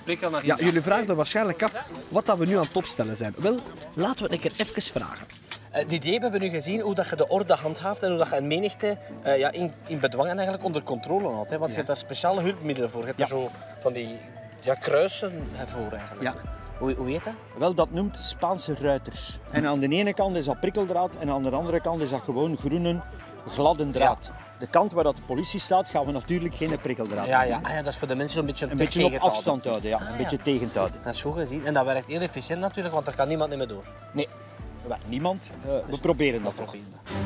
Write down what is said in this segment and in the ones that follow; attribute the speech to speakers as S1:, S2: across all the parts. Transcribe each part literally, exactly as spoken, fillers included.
S1: prikkel naar
S2: Ja, jullie vragen er waarschijnlijk af wat dat we nu aan het opstellen zijn. Wel, laten we het een keer even vragen.
S3: Uh, Didier, we hebben nu gezien hoe dat je de orde handhaaft en hoe dat je een menigte uh, ja, in, in bedwang en eigenlijk onder controle houdt. Hè? Want ja. je hebt daar speciale hulpmiddelen voor. Je hebt ja. er zo van die ja, kruisen voor eigenlijk.
S4: Ja.
S3: Hoe, hoe heet dat?
S4: Wel, dat noemt Spaanse ruiters. En aan de ene kant is dat prikkeldraad en aan de andere kant is dat gewoon groene, gladde draad. Ja. De kant waar dat de politie staat, gaan we natuurlijk geen prikkeldraad
S3: ja, ja. Ah, ja, dat is voor de mensen een beetje,
S4: een beetje op afstand houden. Ja.
S3: Ah,
S4: een
S3: ja.
S4: beetje tegen te houden.
S3: Dat is zo gezien. En dat werkt heel efficiënt natuurlijk, want er kan niemand niet meer door.
S4: Nee, niemand. Uh, we dus proberen dat toch.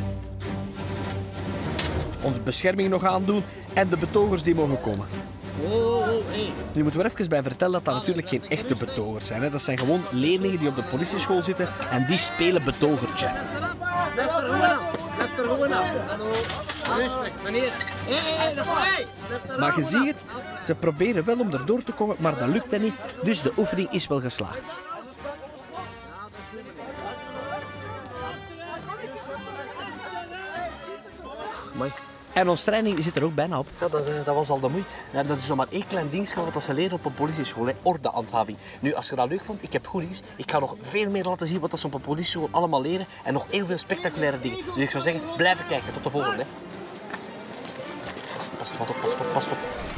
S2: Onze bescherming nog aandoen en de betogers die mogen komen.
S3: Oh, oh, hey.
S2: Nu moeten we er even bij vertellen dat dat natuurlijk geen echte betogers zijn. Hè. Dat zijn gewoon leerlingen die op de politieschool zitten en die spelen betogertje.
S3: Blijf er gewoon aan. Blijf er gewoon aan. Hallo. Rustig, meneer. Hé, hé, hé.
S2: Maar je ziet het, ze proberen wel om erdoor te komen, maar dat lukt hen niet. Dus de oefening is wel geslaagd.
S3: Mooi.
S2: En onze training zit er ook bijna op.
S3: Ja, dat, dat was al de moeite. Ja, dat is nog maar één klein dingetje wat ze leren op een politieschool. Hè. Ordehandhaving. Nu, als je dat leuk vond, ik heb goed nieuws. Ik ga nog veel meer laten zien wat ze op een politieschool allemaal leren. En nog heel veel spectaculaire dingen. Dus ik zou zeggen, blijven kijken. Tot de volgende. Hè. Pas op, pas op, pas op.